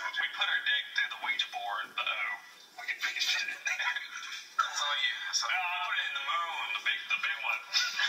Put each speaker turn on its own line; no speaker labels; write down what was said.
We put our deck through the Ouija board, the O. We can fix it. That's all you. So I put it in the moon, the big one.